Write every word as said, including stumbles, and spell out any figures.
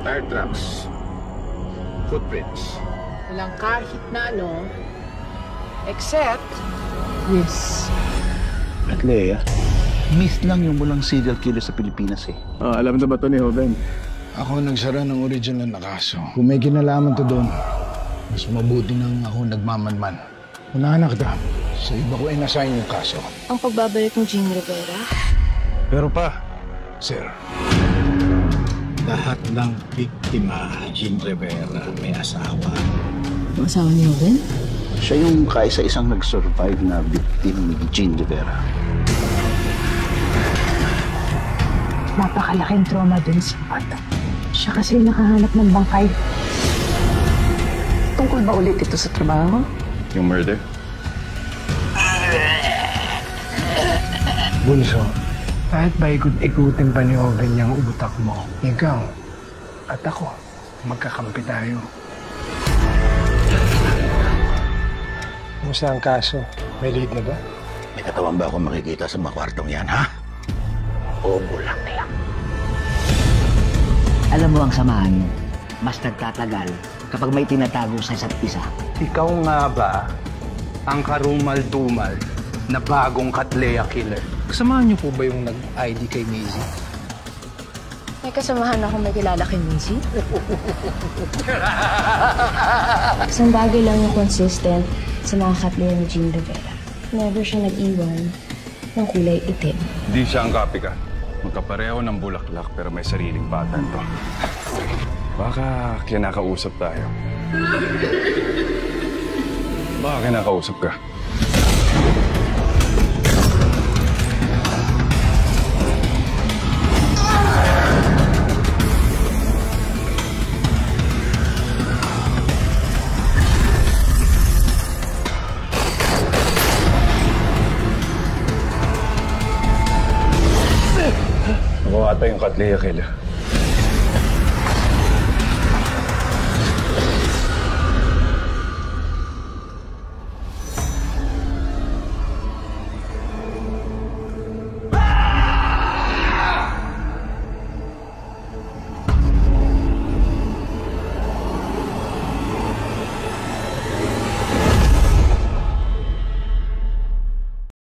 Tire tracks. Footprints. Walang kahit na ano, except this. At Leia, myth lang yung walang serial killer sa Pilipinas eh. Oh, alam na ba ito ni Joven? Ako nagsara ng original na kaso. Kung may kinalaman to doon, mas mabuti nang ako nagmamanman. Unahan na kita. Sa iba ko inassign yung kaso. Ang pagbabalik ng Jean Rivera? Pero pa, sir, lahat ng biktima ni Jean Rivera may asawa. Ang asawa ni Joven? Siya yung kaisa-isang nag-survive na victim ni Jean Rivera. Napakalaking trauma dun sa bata. Siya kasi nakahanap ng bangkay. Tungkol ba ulit ito sa trabaho? Yung murder? Bunso, kahit ba ikot-ikutin pa ni Oven yung utak mo, ikaw at ako, magkakampi tayo. Kumusta ang kaso? May lead na ba? May katawan ba ako makikita sa mga kwartong yan, ha? O bulang lang? Alam mo ang samahan mo, mas nagtatagal kapag may tinatago sa isa't isa. Ikaw nga ba ang karumal-dumal na bagong Katleya killer? Kasamahan niyo po ba yung nag-I D kay Maisie? May kasamahan ako may kilala kay Maisie? Isang bagay lang yung consistent sa mga Katleya ni Jean Rivera. Never siya nag-iwan ng kulay itim. Hindi siya ang copycat. Magkapareho ng bulaklak pero may sariling pattern to. Baka kinakausap tayo. Baka kinakausap ka. Ako ata yung Katleya killer.